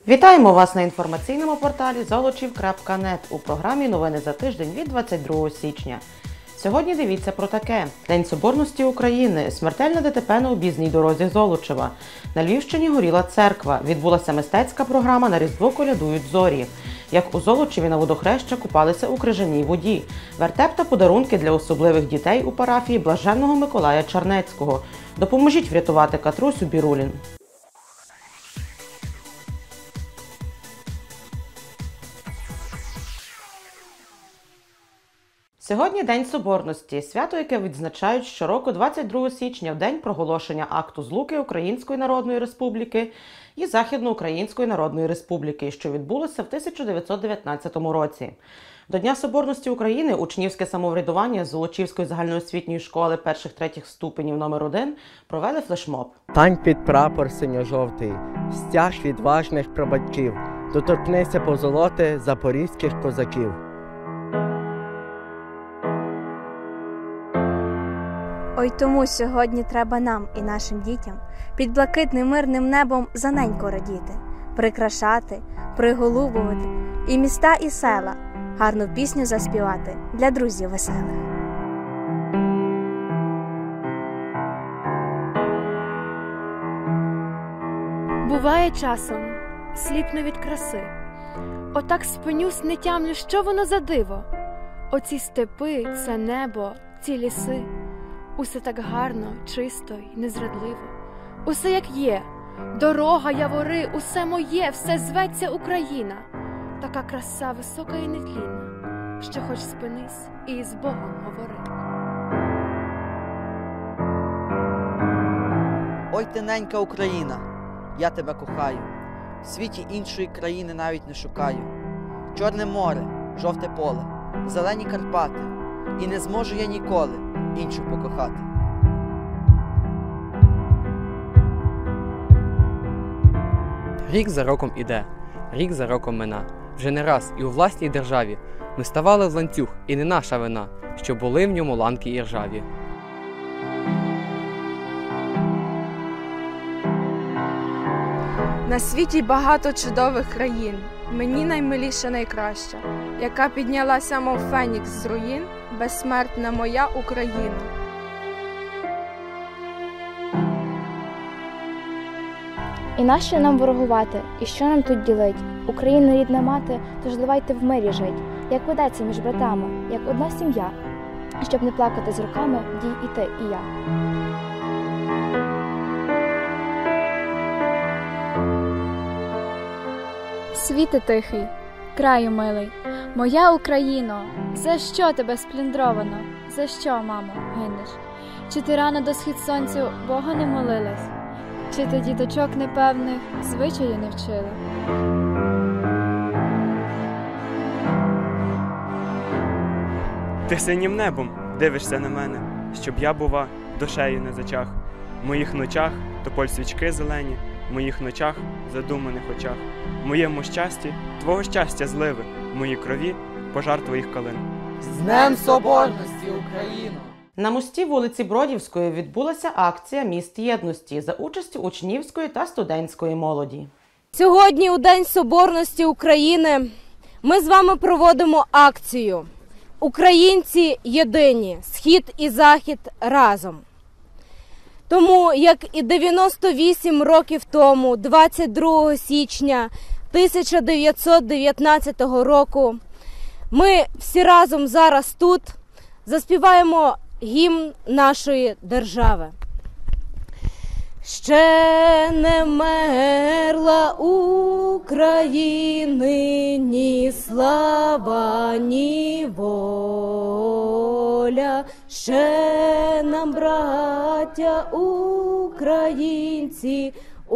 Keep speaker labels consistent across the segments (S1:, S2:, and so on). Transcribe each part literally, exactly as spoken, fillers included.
S1: Вітаємо вас на інформаційному порталі золочів крапка нет у програмі «Новини за тиждень» від двадцять другого січня. Сьогодні дивіться про таке. День Соборності України. Смертельне ДТП на об'їзній дорозі Золочева. На Львівщині горіла церква. Відбулася мистецька програма «На Різдво колядують зорі». Як у Золочеві на водохреща купалися у крижаній воді. Вертеп та подарунки для особливих дітей у парафії Блаженного Миколая Чернецького. Допоможіть врятувати Катрусю Бірулін. Сьогодні День Соборності – свято, яке відзначають щороку двадцять другого січня в день проголошення акту злуки Української Народної Республіки і Західноукраїнської Народної Республіки, що відбулося в тисяча дев'ятсот дев'ятнадцятому році. До Дня Соборності України учнівське самоврядування Золочівської загальноосвітньої школи перших-третіх ступенів номер один провели флешмоб.
S2: Стань під прапор синьо-жовтий, стяг відважних прабатьків, доторкнися позолоти запорізьких козаків.
S3: Ой, тому сьогодні треба нам і нашим дітям під блакитним мирним небом заненько радіти, прикрашати, приголубувати і міста, і села, гарну пісню заспівати для друзів веселих.
S4: Буває часом, сліпну від краси, отак спинюсь, не тямлю, що воно за диво. Оці степи, це небо, ці ліси. Усе так гарно, чисто й незрадливо. Усе як є, дорога, явори, усе моє, все зветься Україна. Така краса висока і нетлінна, що хоч спинись і з Богом говори.
S5: Ой, ти ненька Україна, я тебе кохаю, в світі іншої країни навіть не шукаю. Чорне море, жовте поле, зелені Карпати, і не зможу я ніколи іншу покохати.
S6: Рік за роком іде, рік за роком мина. Вже не раз і у власній державі ми ставали в ланцюг, і не наша вина, що були в ньому ланки і ржаві.
S7: На світі багато чудових країн, мені наймиліша найкраща, яка піднялася, мов фенікс з руїн, безсмертна моя Україна.
S8: І нащо нам ворогувати, і що нам тут ділить? Україна рідна мати, тож давайте в мирі жить, як ведеться між братами, як одна сім'я, щоб не плакати з руками, дій і ти, і я.
S9: Світе тихий, краю милий, моя Україно, за що тебе сплюндровано? За що, мамо, гинеш? Чи ти рано до схід сонцю Бога не молилась? Чи ти діточок непевних звичаю не вчила?
S10: Ти синім небом дивишся на мене, щоб я, бува, душею не зачах. В моїх ночах тополь свічки зелені, в моїх ночах задуманих очах. В моєму щасті твого щастя зливи, в моїй крові пожар твоїх калин.
S2: З Днем Соборності, Україно!
S1: На мості вулиці Бродівської відбулася акція «Міст єдності» за участю учнівської та студентської молоді.
S11: Сьогодні, у День Соборності України, ми з вами проводимо акцію «Українці єдині. Схід і Захід разом». Тому, як і дев'яносто вісім років тому, двадцять другого січня тисяча дев'ятсот дев'ятнадцятого року, ми всі разом зараз тут заспіваємо гімн нашої держави. Ще не мерла України ні слава, ні воля. Ще нам, браття українці,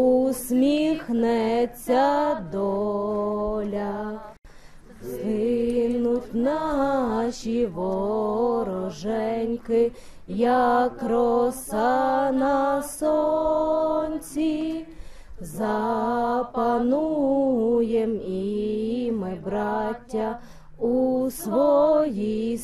S11: усміхнеться доля. Згинуть наші вороженьки, як роса на сонці. Запануєм і ми, браття, у своїй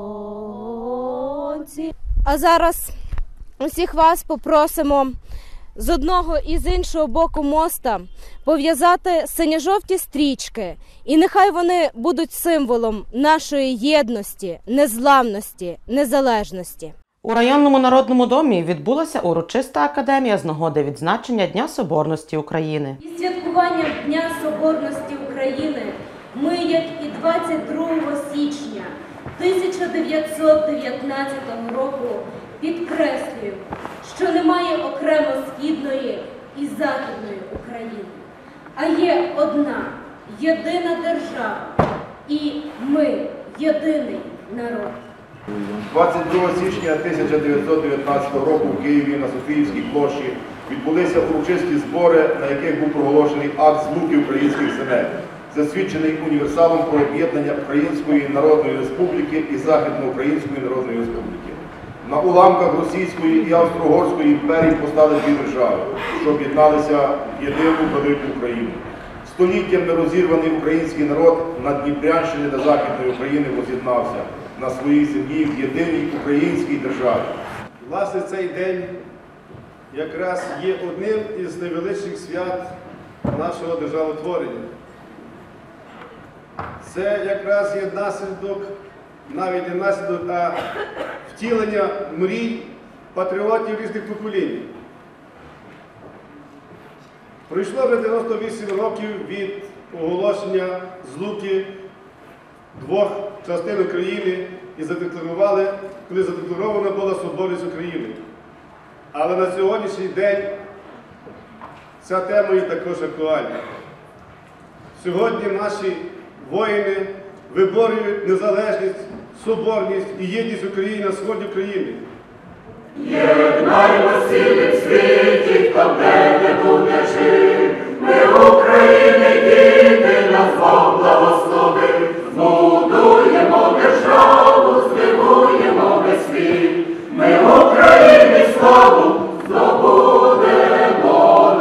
S11: сторонці. А зараз усіх вас попросимо з одного і з іншого боку моста пов'язати синьо-жовті стрічки, і нехай вони будуть символом нашої єдності, незламності, незалежності.
S1: У районному народному домі відбулася урочиста академія з нагоди відзначення Дня Соборності України.
S11: І святкуванням Дня Соборності України ми, як і двадцять другого січня тисяча дев'ятсот дев'ятнадцятого року, підкреслюємо, що немає окремо Східної і Західної України, а є одна, єдина держава, і ми – єдиний народ.
S12: двадцять другого січня тисяча дев'ятсот дев'ятнадцятого року в Києві на Софіївській площі відбулися урочисті збори, на яких був проголошений акт злуки українських земель, засвідчений універсалом про об'єднання Української Народної Республіки і Західноукраїнської Народної Республіки. На уламках Російської і Австро-Угорської імперії постали дві держави, що об'єдналися в єдину велику Україну. Століттям нерозірваний український народ на Дніпрянщині та Західної України воз'єднався на своїй землі в єдиній українській державі.
S13: Власне, цей день якраз є одним із найвеличніших свят нашого державотворення. Це якраз є наслідок, навіть не наслідок, а втілення мрій патріотів різних поколінь. Пройшло вже дев'яносто вісім років від оголошення злуки двох частин України і задекларували, коли задекларована була соборність України. Але на сьогоднішній день ця тема є також актуальна. Сьогодні наші воїни виборюють незалежність, соборність і єдність України на сході України.
S14: Єднаймо сили в світі, хто де не буде жив. Ми України діти, нас Бог благословив. Будуємо державу, здивуємо весь світ. Ми України славу здобудемо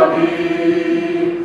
S14: навік.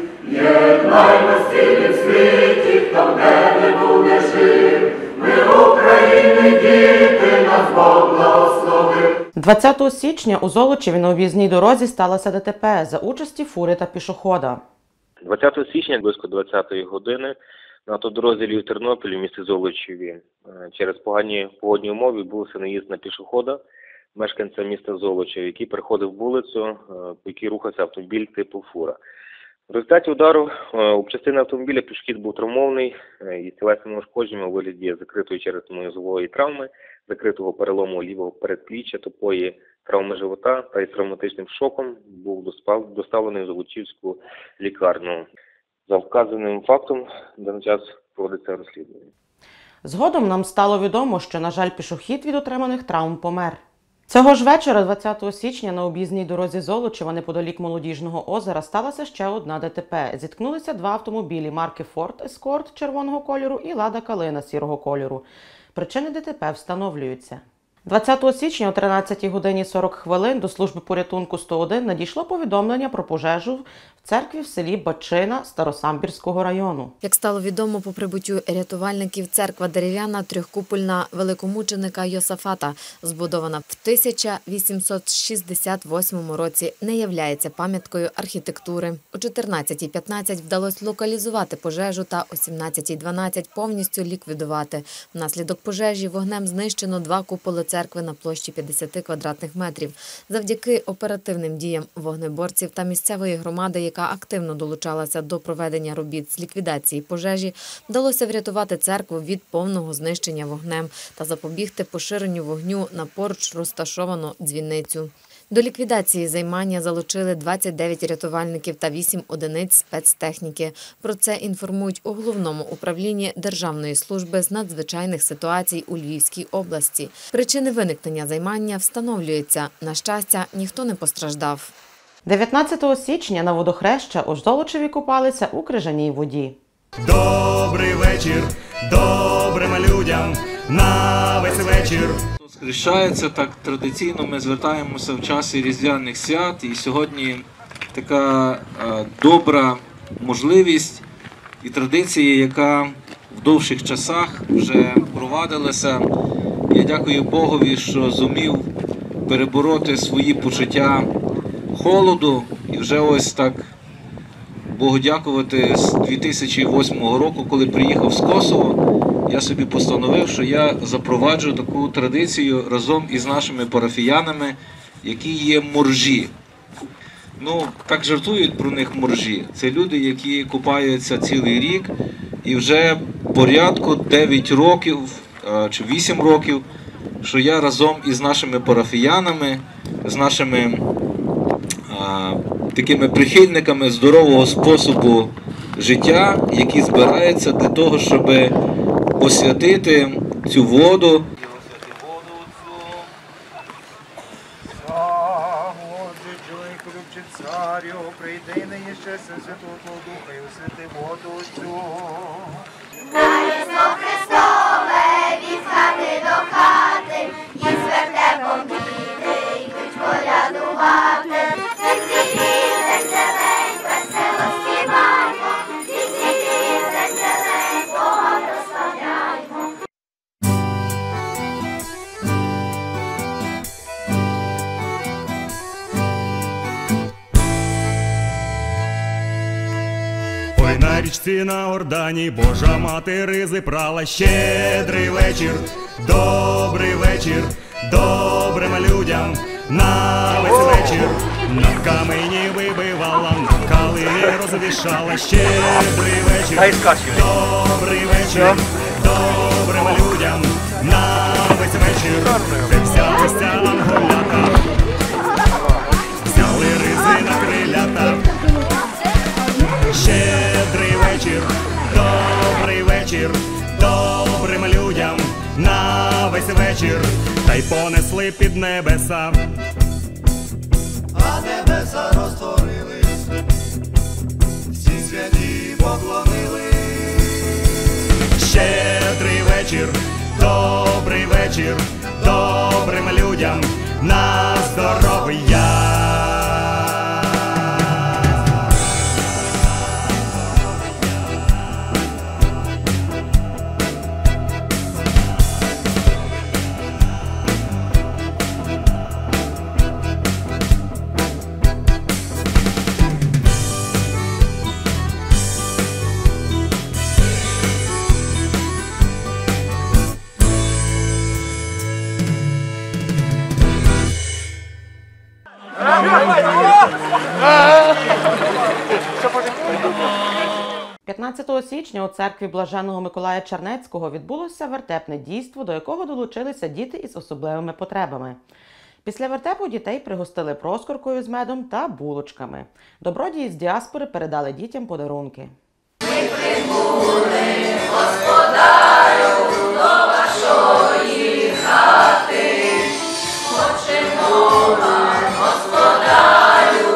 S14: Єднаймо сили в світі, хто де не буде жив. Ми України діти, нас Бог благословив.
S1: двадцятого січня у Золочеві на об'їзній дорозі сталося ДТП за участі фури та пішохода.
S15: двадцятого січня близько двадцятої години на автодорозі Львів-Тернопіль в місті Золочеві через погані погодні умови відбувся наїзд на пішохода, мешканця міста Золочев, який переходив вулицю, по якій рухався автомобіль типу фура. В результаті удару об частину автомобіля пішохід був травмований із тілесними ушкодженнями у вигляді закритої черепно-мозгової травми, закритого перелому лівого передпліччя, тупої травми живота та із травматичним шоком був доставлений в Золочівську лікарню. За вказаним фактом в даний час проводиться розслідування.
S1: Згодом нам стало відомо, що, на жаль, пішохід від отриманих травм помер. Цього ж вечора, двадцятого січня, на об'їзній дорозі Золочева, неподалік Молодіжного озера, сталося ще одна ДТП. Зіткнулися два автомобілі марки Ford Escort червоного кольору і Лада Калина сірого кольору. Причини ДТП встановлюються. двадцятого січня о тринадцятій годині сорок хвилин до служби порятунку сто один надійшло повідомлення про пожежу в церкві в селі Бачина Старосамбірського району.
S16: Як стало відомо по прибуттю рятувальників, церква дерев'яна трьохкупольна великомученика Йосафата, збудована в тисяча вісімсот шістдесят восьмому році, не являється пам'яткою архітектури. О чотирнадцятій п'ятнадцять вдалося локалізувати пожежу та о сімнадцятій дванадцять повністю ліквідувати. Внаслідок пожежі вогнем знищено два куполи церкви на площі п'ятдесят квадратних метрів. Завдяки оперативним діям вогнеборців та місцевої громади, яка активно долучалася до проведення робіт з ліквідації пожежі, вдалося врятувати церкву від повного знищення вогнем та запобігти поширенню вогню на поруч розташовану дзвіницю. До ліквідації займання залучили двадцять дев'ять рятувальників та вісім одиниць спецтехніки. Про це інформують у Головному управлінні Державної служби з надзвичайних ситуацій у Львівській області. Причини виникнення займання встановлюються. На щастя, ніхто не постраждав.
S1: дев'ятнадцятого січня на водохреща у Золочеві купалися у крижаній воді.
S17: Добрий вечір, добрим людям на весь вечір.
S18: Зустрічається так традиційно, ми звертаємося в часі різдвяних свят, і сьогодні така е, добра можливість і традиція, яка в довших часах вже провадилася. Я дякую Богові, що зумів перебороти свої почуття холоду. І вже ось так, Богу дякувати, з дві тисячі восьмого року, коли приїхав з Косово, я собі постановив, що я запроваджу таку традицію разом із нашими парафіянами, які є моржі. Ну, так жартують про них моржі. Це люди, які купаються цілий рік і вже порядку дев'ять років чи вісім років, що я разом із нашими парафіянами, з нашими а, такими прихильниками здорового способу життя, які збираються для того, щоб освятити цю воду.
S19: Царю, прийди нині ще Святого Духа і освяти воду цю.
S14: На Різдво Христове від хати до хати, і з вертепом діти йдуть колядувати. День зелень, весело співаймо, день зелень, Бога прославляймо.
S17: Ой, на річці на Ордані Божа мати ризи прала. Щедрий вечір, добрий вечір, добрим людям на весь вечір. На камені вибивала, на калині розвішала. Щедрий вечір, добрий вечір, добрим людям на весь вечір. Де взялися анголята, взяли ризи на крилята. Щедрий вечір, добрий вечір, добрим людям на весь вечір, та й понесли під небеса.
S19: А небеса розтворились, всі святі поклонились.
S17: Щедрий вечір, добрий вечір, добрим людям на здоров'я.
S1: п'ятнадцятого січня у церкві Блаженого Миколая Чернецького відбулося вертепне дійство, до якого долучилися діти із особливими потребами. Після вертепу дітей пригостили проскуркою з медом та булочками. Добродії з діаспори передали дітям подарунки.
S14: Ми прибули, Господарю, до вашої хати, хочемо вам, Господарю,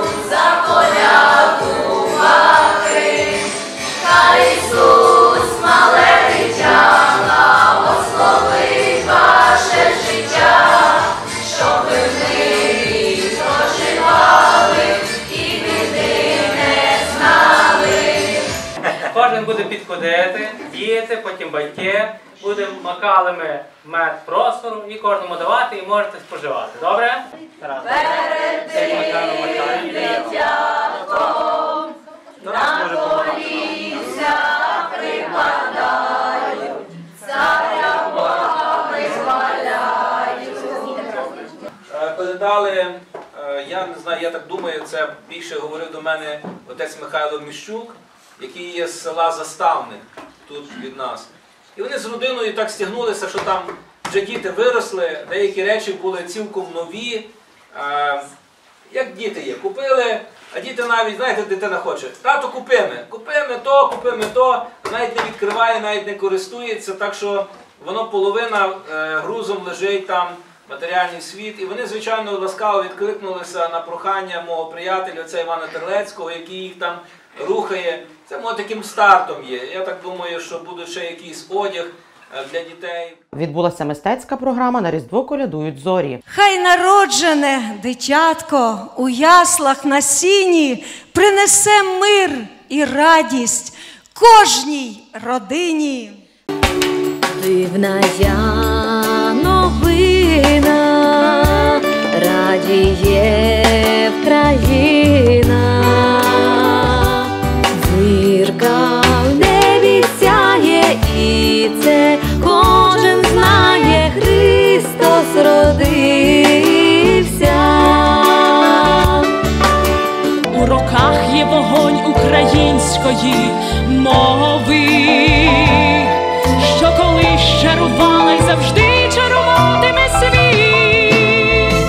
S14: заколядувати. Хай Ісус, мале дитя, благословить ваше життя, щоб ви в мирі проживали і біди не знали.
S20: Кожен буде підходити, діти, потім батьки, будемо макалими мед просору і кожному давати і можете споживати. Добре?
S14: Перед тим дитятком на колінця припадають, царя Бога визволяють.
S18: Передали, я не знаю, я так думаю, це більше говорив до мене отець Михайло Міщук, який є з села Заставник, тут від нас. І вони з родиною так стягнулися, що там вже діти виросли, деякі речі були цілком нові. Як діти є, купили, а діти навіть, знаєте, дитина хоче, тато купимо, купимо то, купимо то, навіть не відкриває, навіть не користується, так що воно половина грузом лежить там, матеріальний світ. І вони, звичайно, ласкаво відкликнулися на прохання мого приятеля, отця Івана Терлецького, який їх там рухає. Це може таким стартом є. Я так думаю, що буде ще якийсь одяг для дітей.
S1: Відбулася мистецька програма «На Різдво колядують зорі».
S21: Хай народжене дитятко у яслах на сіні принесе мир і радість кожній родині.
S22: Дивна я новина,
S3: радіє Вкраїна, зірка в небі сяє, і це кожен знає, Христос родився.
S22: У роках є вогонь української мови, що колись чарувала й завжди чаруватиме світ.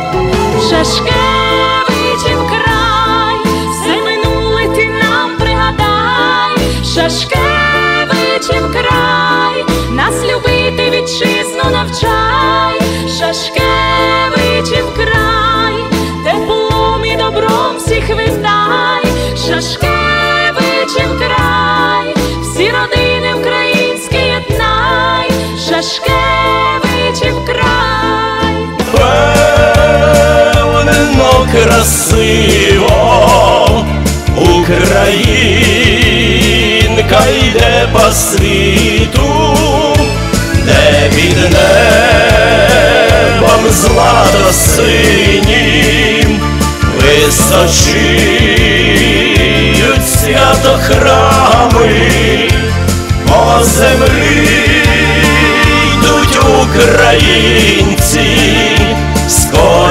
S22: Шашкевичів край, все минуле ти нам пригадай. Шашкевичів край, нас любити вітчизну навчай. Шашкевичів край, теплом і добром всіх визнай. Шашкевичів край, всі родини українські єднай. Шашкевичів край.
S14: Певнено красиво Українка йде по світу, де під небом злато-синім височіють свято храми, по землі йдуть українці з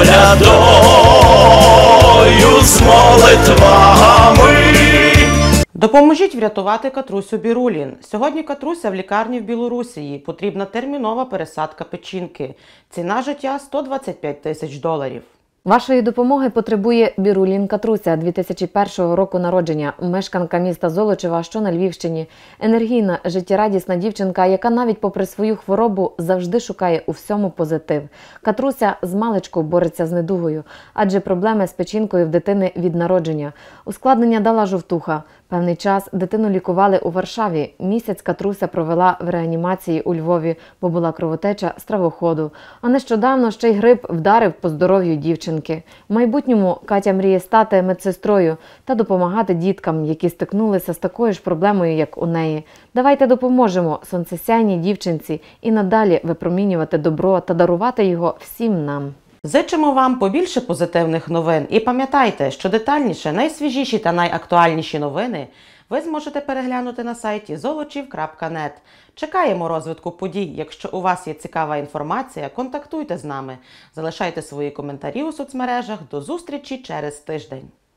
S14: колядою, з молитвами.
S1: Допоможіть врятувати Катрусю Бірулін. Сьогодні Катруся в лікарні в Білорусі. Потрібна термінова пересадка печінки. Ціна життя – сто двадцять п'ять тисяч доларів.
S16: Вашої допомоги потребує Бірулін Катруся, дві тисячі першого року народження, мешканка міста Золочева, що на Львівщині. Енергійна, життєрадісна дівчинка, яка навіть попри свою хворобу завжди шукає у всьому позитив. Катруся змалечку бореться з недугою, адже проблеми з печінкою в дитини від народження. Ускладнення дала жовтуха. Певний час дитину лікували у Варшаві. Місяць Катруся провела в реанімації у Львові, бо була кровотеча стравоходу. А нещодавно ще й грип вдарив по здоров'ю дівчинки. В майбутньому Катя мріє стати медсестрою та допомагати діткам, які стикнулися з такою ж проблемою, як у неї. Давайте допоможемо сонцесяйній дівчинці і надалі випромінювати добро та дарувати його всім нам.
S1: Зичимо вам побільше позитивних новин і пам'ятайте, що детальніше, найсвіжіші та найактуальніші новини ви зможете переглянути на сайті золочів крапка нет. Чекаємо розвитку подій. Якщо у вас є цікава інформація, контактуйте з нами. Залишайте свої коментарі у соцмережах. До зустрічі через тиждень.